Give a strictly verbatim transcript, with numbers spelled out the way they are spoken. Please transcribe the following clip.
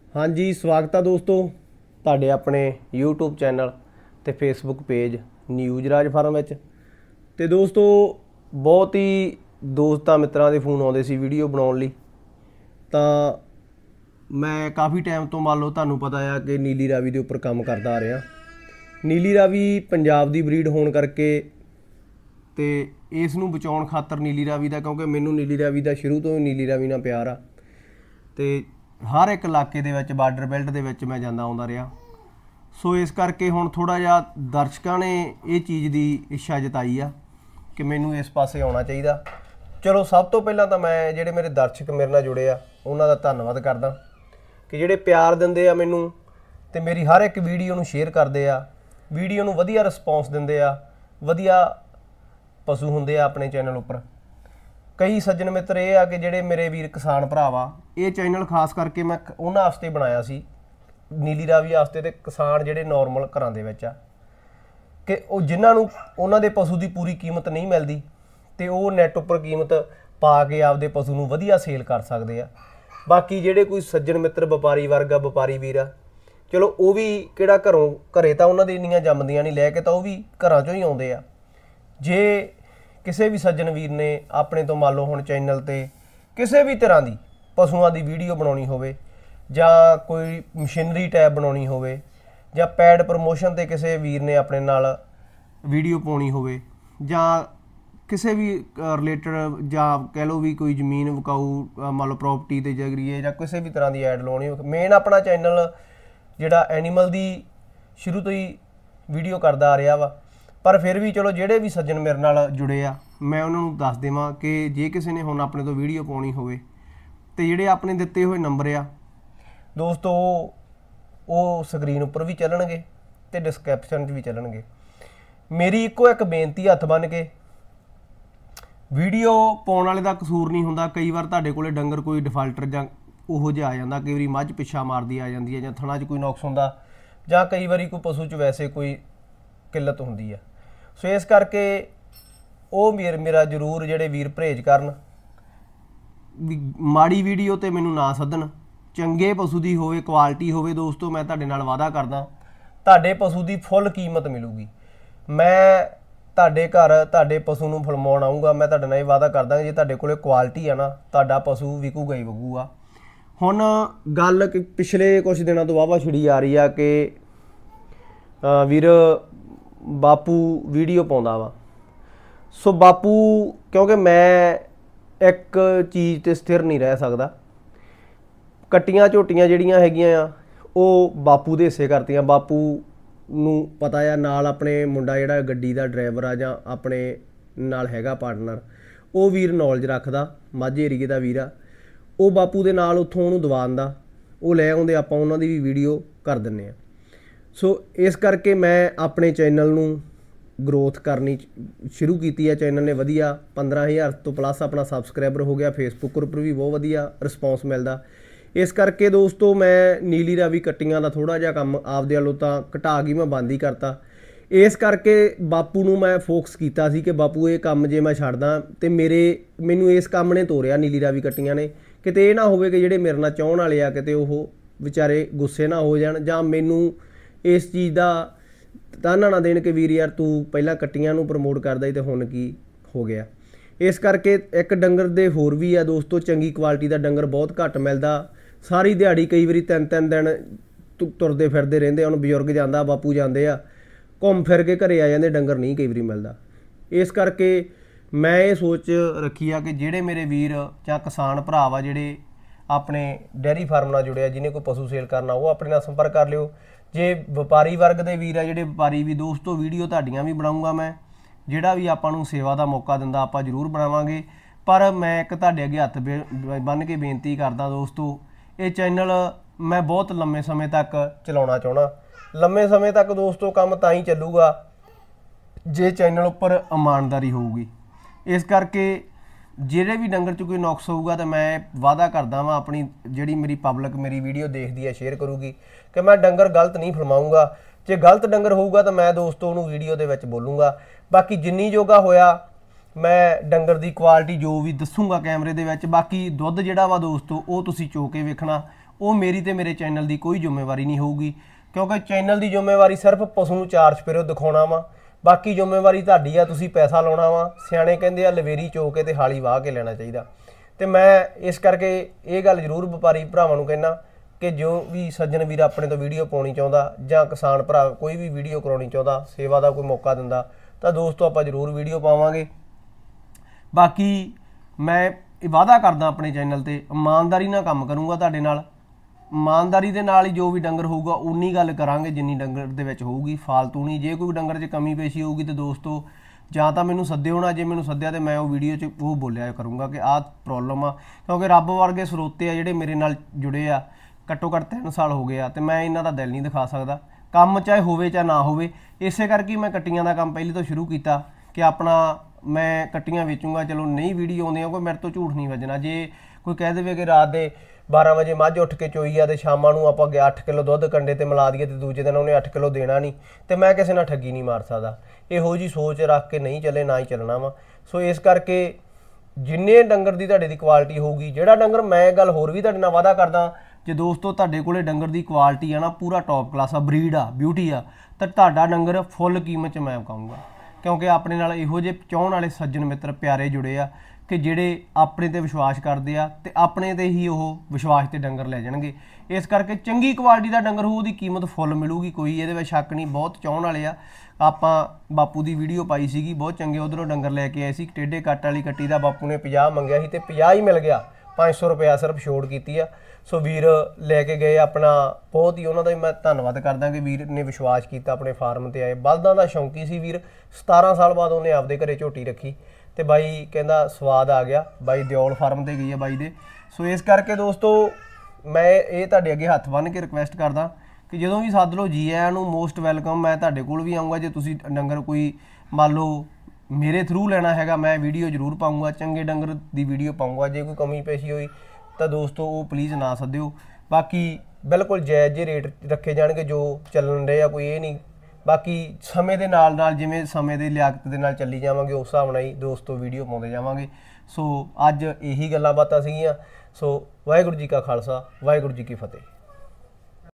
हाँ जी, स्वागत है दोस्तों तुहाडे अपने यूट्यूब चैनल ते Facebook page news Raj farm विच। ते दोस्तों बहुत ही दोस्तां मित्रां दे फोन आउंदे सी वीडियो बनाउण लई, तां मैं काफ़ी टाइम तो मान लो तुहानूं पता है कि नीली रावी दे उपर काम करदा आ रिहा। नीली रावी पंजाब दी ब्रीड होण करके ते इस नूं बचाउण खातर नीली रावी दा, क्योंकि मैनूं नीली रावी दा शुरू तो ही नीली रावी नाल प्यार आ ते हर एक इलाके दे विच बार्डर बेल्ट दे विच मैं जांदा आउंदा रिहा। सो इस करके हुण थोड़ा जिहा दर्शकां ने ये चीज़ दी इच्छा जताई आ कि मैनूं इस पासे आउणा चाहीदा। चलो सब तो पहलां तां मैं जिहड़े मेरे दर्शक मेरे नाल जुड़े आ उन्हां दा धन्नवाद करदा कि जिहड़े प्यार दिंदे आ मैनूं ते मेरी हर एक वीडियो नूं शेयर करदे आ, वीडियो नूं वधिया रिस्पॉन्स दिंदे आ, वधिया पशु हुंदे आ अपने चैनल उपर। कई सज्जन मित्र ये आ कि जिहड़े मेरे वीर किसान भरा वा, ये चैनल खास करके मैं उन्हां वास्ते बनाया सी, नीली रावी वास्ते ते किसान जिहड़े नॉर्मल घरां दे विच आ कि वो जिन्हां नूं उन्हां दे पशु की पूरी कीमत नहीं मिलती ते वो नैट उपर कीमत पा के आपदे पशु नूं वधिया सेल कर सकदे आ। बाकी जिहड़े कोई सज्जन मित्र व्यापारी वर्ग आ, व्यापारी वीर आ, चलो वो भी किहड़ा घरों घरे तां उन्हां दे इन्नियां जम्मदियां नहीं, लैके तां वो भी घरां चों ही आउंदे आ। जे किसी भी सज्जन वीर ने अपने तो मान लो हुण चैनल ते किसी भी तरह की पशुओं की वीडियो बनानी होवे जां कोई मशीनरी टैब बनानी होवे जां पैड प्रमोशन ते किसी वीर ने अपने नाल वीडियो पाउणी होवे जां किसी भी रिलेटेड जां कह लो भी कोई जमीन विकाऊ मान लो प्रॉपर्टी के जरिए जां किसी भी तरह की ऐड लाउणी हो। मेन अपना चैनल जिहड़ा एनीमल की शुरू तो ही वीडियो करदा आ रहा वा, पर फिर भी चलो जिहड़े भी सज्जन मेरे नाल जुड़े आ मैं उन्होंने दस देवां कि जे किसी ने हुण अपने तो वीडियो पाउणी होवे ते जिहड़े अपने दिते हुए नंबर आ दोस्तों वो स्क्रीन उपर भी चलणगे ते डिस्क्रिप्शन च भी चलणगे। मेरी इक्को एक बेनती हत्थ बन के, वीडियो पाउण वाले दा कसूर नहीं हुंदा। कई बार तुहाडे कोले डंगर कोई डिफाल्टर जां उहो जिहा आ जांदा, कई वारी मझ पिछा मारदी आ जांदी है जां थणां 'च कोई नुक्स हुंदा जां कई वारी कोई पशु 'च वैसे कोई किल्लत हुंदी है। सो इस करके वो मेर मेरा जरूर जिहड़े वीर परहेज करन, माड़ी वीडियो ते मैनूं ना सद्दण, चंगे पशु की होवे क्वालिटी होवे। दोस्तों मैं तुहाडे नाल वादा करदा तुहाडे पशु की फुल कीमत मिलूगी। मैं तुहाडे घर तुहाडे पशु नूं फलमाउण आऊँगा, मैं तुहाडे नाल ये वादा करदा जे तुहाडे कोले क्वालिटी आ ना तुहाडा पशु विकूगा ही विकूगा। हुण गल कि पिछले कुछ दिनों तो वाहवा छिड़ी आ रही है कि वीर बापू वीडियो पाउंदा वा। सो बापू क्योंकि मैं एक चीज़ ते स्थिर नहीं रह सकदा, कट्टियां झोटियां जिहड़ियां हैगियां आ वो बापू दे हिस्से करतियां। बापू नूं पता आ नाल अपने मुंडा जिहड़ा गड्डी दा ड्राइवर आ जां अपने नाल हैगा पार्टनर, वो वीर नॉलेज रखदा, माझे एरिए दा वीर आ, वो बापू दे नाल उत्थों उहनूं दवांदा, वो लै आउंदे, आपां उहनां दी भी वीडियो कर दिंदे आ। सो इस करके मैं अपने चैनल नूं ग्रोथ करनी शुरू की है। चैनल ने वधिया पंद्रह हज़ार तो प्लस अपना सबसक्राइबर हो गया, फेसबुक पर भी बहुत वधिया रिस्पॉन्स मिलता। इस करके दोस्तों मैं नीली रावी कट्टियां दा थोड़ा जिहा काम आपदे वालों तां घटा के मैं बंद ही करता। इस करके बापू नूं मैं फोकस किया सी कि बापू ये काम जे मैं छड्डदा ते मेरे मैनूं इस काम ने तोड़िया नीली रावी कट्टियां ने, किते ये ना होवे कि जिहड़े मेरे नाल चाहण वाले आ किते ओह विचारे गुस्से ना हो जाण जां मैनूं इस चीज़ का ताना ना देण कि वीर यार तू पहला कट्टियां नूं प्रमोट करदा ही ते हुण की हो गया। इस करके एक डंगर दे होर भी आ दोस्तों, चंगी क्वालिटी का डंगर बहुत घट मिलता। सारी दिहाड़ी कई बारी तीन तीन दिन तुरदे फिरदे रहिंदे, हुण बजुर्ग जांदा बापू जांदे आ, घूम फिर के घरे आ जांदे, डंगर नहीं कई बारी मिलता। इस करके मैं ये सोच रखी आ कि जिहड़े मेरे वीर जां किसान भरा वा जिहड़े अपने डेयरी फार्म नाल जुड़े आ, जिन्हें कोई पशु सेल करना वो अपने नाल संपर्क कर लिओ। जे व्यापारी वर्ग के वीर आ जिहड़े व्यापारी भी दोस्तों वीडियो तुहाडीआं भी बनाऊँगा मैं, जिहड़ा भी आपां नूं सेवा का मौका दिंदा आपां जरूर बनावांगे। पर मैं एक तुहाडे अगे हत्थ बन के बेनती करदा दोस्तों, ये चैनल मैं बहुत लंबे समय तक चलाउणा चाहुंदा। लंबे समय तक दोस्तों काम तां ही चलूगा जे चैनल उपर ईमानदारी होऊगी। इस करके जिहड़े भी डंगर च कोई नुक्स होऊगा तो मैं वादा करदा वां अपनी जिहड़ी मेरी पब्लिक मेरी वीडियो देखदी है शेयर करूगी कि मैं डंगर गलत नहीं फरमाऊँगा। जे गलत डंगर होऊगा तो मैं दोस्तों उहनूं वीडियो दे विच बोलूँगा। बाकी जिन्नी जोगा होया मैं डंगर की क्वालिटी जो भी दसूँगा कैमरे दे विच। बाकी दुध जिहड़ा वा दोस्तों वो तुसीं चो के वेखना, ਉਹ ਮੇਰੀ ਤੇ ਮੇਰੇ ਚੈਨਲ ਦੀ ਕੋਈ ਜ਼ਿੰਮੇਵਾਰੀ ਨਹੀਂ ਹੋਊਗੀ, ਕਿਉਂਕਿ ਚੈਨਲ ਦੀ ਜ਼ਿੰਮੇਵਾਰੀ ਸਿਰਫ ਪਸ਼ੂ ਨੂੰ ਚਾਰ ਚੁਫੇਰੇ ਦਿਖਾਉਣਾ ਵਾ। ਬਾਕੀ ਜ਼ਿੰਮੇਵਾਰੀ ਤੁਹਾਡੀ ਆ, ਤੁਸੀਂ ਪੈਸਾ ਲਾਉਣਾ ਵਾ। ਸਿਆਣੇ ਕਹਿੰਦੇ ਆ ਲਵੇਰੀ ਚੋ ਕੇ ਤੇ ਹਾਲੀ ਵਾਹ ਕੇ ਲੈਣਾ ਚਾਹੀਦਾ। ਤੇ ਮੈਂ ਇਸ ਕਰਕੇ ਇਹ ਗੱਲ ਜ਼ਰੂਰ ਵਪਾਰੀ ਭਰਾਵਾਂ ਨੂੰ ਕਹਿਣਾ ਕਿ ਜੋ ਵੀ ਸੱਜਣ ਵੀਰ ਆਪਣੇ ਤੋਂ ਵੀਡੀਓ ਪਾਉਣੀ ਚਾਹੁੰਦਾ ਜਾਂ ਕਿਸਾਨ ਭਰਾ ਕੋਈ ਵੀ ਵੀਡੀਓ ਕਰਾਉਣੀ ਚਾਹੁੰਦਾ, ਸੇਵਾ ਦਾ ਕੋਈ ਮੌਕਾ ਦਿੰਦਾ, ਤਾਂ ਦੋਸਤੋ ਆਪਾਂ ਜ਼ਰੂਰ ਵੀਡੀਓ ਪਾਵਾਂਗੇ। ਬਾਕੀ ਮੈਂ ਵਾਅਦਾ ਕਰਦਾ ਆਪਣੇ ਚੈਨਲ ਤੇ ਇਮਾਨਦਾਰੀ ਨਾਲ ਕੰਮ ਕਰੂੰਗਾ ਤੁਹਾਡੇ ਨਾਲ। ਇਮਾਨਦਾਰੀ ਦੇ ਨਾਲ ਹੀ ਜੋ ਵੀ ਡੰਗਰ ਹੋਊਗਾ ਉਨੀ ਗੱਲ ਕਰਾਂਗੇ ਜਿੰਨੀ ਡੰਗਰ ਦੇ ਵਿੱਚ ਹੋਊਗੀ, ਫਾਲਤੂ ਨਹੀਂ। ਜੇ ਕੋਈ ਡੰਗਰ 'ਚ ਕਮੀ ਪੇਸ਼ੀ ਹੋਊਗੀ ਤਾਂ ਦੋਸਤੋ ਜਾਂ ਤਾਂ ਮੈਨੂੰ ਸੱਦਿਓ ਨਾ, ਜੇ ਮੈਨੂੰ ਸੱਦਿਆ ਤਾਂ ਮੈਂ ਉਹ ਵੀਡੀਓ 'ਚ ਉਹ ਬੋਲਿਆ ਕਰੂੰਗਾ ਕਿ ਆਹ ਪ੍ਰੋਬਲਮ ਆ। ਕਿਉਂਕਿ ਰੱਬ ਵਰਗੇ ਸਰੋਤੇ ਆ ਜਿਹੜੇ ਮੇਰੇ ਨਾਲ ਜੁੜੇ ਆ, ਘੱਟੋ ਘੱਟ ਤਿੰਨ ਸਾਲ ਹੋ ਗਏ ਆ, ਤੇ ਮੈਂ ਇਹਨਾਂ ਦਾ ਦਿਲ ਨਹੀਂ ਦਿਖਾ ਸਕਦਾ। ਕੰਮ ਚਾਹੇ ਹੋਵੇ ਚਾਹੇ ਨਾ ਹੋਵੇ, ਇਸੇ ਕਰਕੇ ਮੈਂ ਕੱਟੀਆਂ ਦਾ ਕੰਮ ਪਹਿਲੇ ਤੋਂ ਸ਼ੁਰੂ ਕੀਤਾ ਕਿ ਆਪਣਾ ਮੈਂ ਕੱਟੀਆਂ ਵੇਚੂੰਗਾ। ਚਲੋ ਨਹੀਂ ਵੀਡੀਓ ਆਉਂਦੀਆਂ, ਕੋਈ ਮੇਰੇ ਤੋਂ ਝੂਠ ਨਹੀਂ ਵੱਜਣਾ। ਜੇ ਕੋਈ ਕਹਿ ਦੇਵੇ ਕਿ ਰਾਤ ਦੇ ਬਾਰਾਂ ਵਜੇ ਮੱਝ ਉੱਠ ਕੇ ਚੋਈ ਆ ਤੇ ਸ਼ਾਮਾਂ ਨੂੰ ਆਪਾਂ ਗਿਆ ਅੱਠ ਕਿਲੋ ਦੁੱਧ ਕੰਡੇ ਤੇ ਮਿਲਾ ਦਈਏ ਤੇ ਦੂਜੇ ਦਿਨ ਉਹਨੇ ਅੱਠ ਕਿਲੋ ਦੇਣਾ ਨਹੀਂ, ਤੇ ਮੈਂ ਕਿਸੇ ਨਾਲ ਠੱਗੀ ਨਹੀਂ ਮਾਰ ਸਕਦਾ। ਇਹੋ ਜੀ ਸੋਚ ਰੱਖ ਕੇ ਨਹੀਂ ਚੱਲੇ, ਨਾ ਹੀ ਚੱਲਣਾ ਵਾ। ਸੋ ਇਸ ਕਰਕੇ ਜਿੰਨੇ ਡੰਗਰ ਦੀ ਤੁਹਾਡੇ ਦੀ ਕੁਆਲਿਟੀ ਹੋਊਗੀ, ਜਿਹੜਾ ਡੰਗਰ ਮੈਂ ਗੱਲ ਹੋਰ ਵੀ ਤੁਹਾਡੇ ਨਾਲ ਵਾਅਦਾ ਕਰਦਾ, ਜੇ ਦੋਸਤੋ ਤੁਹਾਡੇ ਕੋਲੇ ਡੰਗਰ ਦੀ ਕੁਆਲਿਟੀ ਆ ਨਾ, ਪੂਰਾ ਟੌਪ ਕਲਾਸ ਆ, ਬਰੀਡ ਆ, ਬਿਊਟੀ ਆ, ਤਾਂ ਤੁਹਾਡਾ ਡੰਗਰ ਫੁੱਲ ਕੀਮਤ 'ਚ ਮੈਂ ਵਿਕਾਊਂਗਾ। ਕਿਉਂਕਿ ਆਪਣੇ ਨਾਲ ਇਹੋ ਜਿਹੇ ਚਾਹੁਣ ਵਾਲੇ ਸੱਜਣ ਮਿੱਤਰ ਪਿਆਰੇ ਜੁੜੇ ਆ ਕਿ ਜਿਹੜੇ ਆਪਣੇ ਤੇ ਵਿਸ਼ਵਾਸ ਕਰਦੇ ਆ ਤੇ ਆਪਣੇ ਤੇ ਹੀ ਉਹ ਵਿਸ਼ਵਾਸ ਤੇ ਡੰਗਰ ਲੈ ਜਾਣਗੇ। ਇਸ ਕਰਕੇ ਚੰਗੀ ਕੁਆਲਿਟੀ ਦਾ ਡੰਗਰ ਹੋਊ, ਉਹਦੀ ਕੀਮਤ ਫੁੱਲ ਮਿਲੂਗੀ, ਕੋਈ ਇਹਦੇ ਵਿੱਚ ਸ਼ੱਕ ਨਹੀਂ। ਬਹੁਤ ਚਾਹੁਣ ਵਾਲੇ ਆ। ਆਪਾਂ ਬਾਪੂ ਦੀ ਵੀਡੀਓ ਪਾਈ ਸੀਗੀ, ਬਹੁਤ ਚੰਗੇ ਉਧਰੋਂ ਡੰਗਰ ਲੈ ਕੇ ਆਏ ਸੀ। ਟੇਢੇ ਕੱਟ ਵਾਲੀ ਕੱਟੀ ਦਾ ਬਾਪੂ ਨੇ ਪੰਜਾਹ ਮੰਗਿਆ ਸੀ ਤੇ ਪੰਜਾਹ ਹੀ ਮਿਲ ਗਿਆ। ਪੰਜ ਸੌ ਰੁਪਇਆ ਸਿਰਫ ਛੋੜ ਕੀਤੀ ਆ। ਸੋ ਵੀਰ ਲੈ ਕੇ ਗਏ ਆਪਣਾ, ਬਹੁਤ ਹੀ ਉਹਨਾਂ ਦਾ ਮੈਂ ਧੰਨਵਾਦ ਕਰਦਾ ਕਿ ਵੀਰ ਨੇ ਵਿਸ਼ਵਾਸ ਕੀਤਾ, ਆਪਣੇ ਫਾਰਮ ਤੇ ਆਏ। ਬਲਦਾਂ ਦਾ ਸ਼ੌਂਕੀ ਸੀ ਵੀਰ। ਸਤਾਰਾਂ ਸਾਲ ਬਾਅਦ ਉਹਨੇ ਆਪਦੇ ਘਰੇ ਝੋਟੀ ਰੱਖੀ ਤੇ ਬਾਈ ਕਹਿੰਦਾ ਸਵਾਦ ਆ ਗਿਆ। ਬਾਈ ਦਿਓਲ ਫਾਰਮ ਤੇ ਗਈ ਆ ਬਾਈ ਦੇ। ਸੋ ਇਸ ਕਰਕੇ ਦੋਸਤੋ ਮੈਂ ਇਹ ਤੁਹਾਡੇ ਅੱਗੇ ਹੱਥ ਬੰਨ੍ਹ ਕੇ ਰਿਕੁਐਸਟ ਕਰਦਾ ਕਿ ਜਦੋਂ ਵੀ ਸੱਦ ਲਓ ਜੀ ਆਇਆਂ ਨੂੰ, ਮੋਸਟ ਵੈਲਕਮ। ਮੈਂ ਤੁਹਾਡੇ ਕੋਲ ਵੀ ਆਊਂਗਾ। ਜੇ ਤੁਸੀਂ ਡੰਗਰ ਕੋਈ ਮੰਨ ਲਓ ਮੇਰੇ ਥਰੂ ਲੈਣਾ ਹੈਗਾ, ਮੈਂ ਵੀਡੀਓ ਜ਼ਰੂਰ ਪਾਊਂਗਾ, ਚੰਗੇ ਡੰਗਰ ਦੀ ਵੀਡੀਓ ਪਾਊਂਗਾ। ਜੇ ਕੋਈ ਕਮੀ ਪੇਸ਼ੀ ਹੋਈ ਤਾਂ ਦੋਸਤੋ ਉਹ ਪਲੀਜ਼ ਨਾ ਸੱਦਿਓ। ਬਾਕੀ ਬਿਲਕੁਲ ਜਾਇਜ਼ ਜਿਹੇ ਰੇਟ ਰੱਖੇ ਜਾਣਗੇ ਜੋ ਚੱਲਣ ਰਹੇ ਆ, ਕੋਈ ਇਹ ਨਹੀਂ। ਬਾਕੀ ਸਮੇਂ ਦੇ ਨਾਲ ਨਾਲ ਜਿਵੇਂ ਸਮੇਂ ਦੀ ਲਿਆਕਤ ਦੇ ਨਾਲ ਚੱਲੀ ਜਾਵਾਂਗੇ, ਉਸ ਹਿਸਾਬ ਨਾਲ ਹੀ ਦੋਸਤੋ ਵੀਡੀਓ ਪਾਉਂਦੇ ਜਾਵਾਂਗੇ। ਸੋ ਅੱਜ ਇਹੀ ਗੱਲਾਂ ਬਾਤਾਂ ਸੀਗੀਆਂ। ਸੋ ਵਾਹਿਗੁਰੂ ਜੀ ਕਾ ਖਾਲਸਾ, ਵਾਹਿਗੁਰੂ ਜੀ ਕੀ ਫਤਿਹ।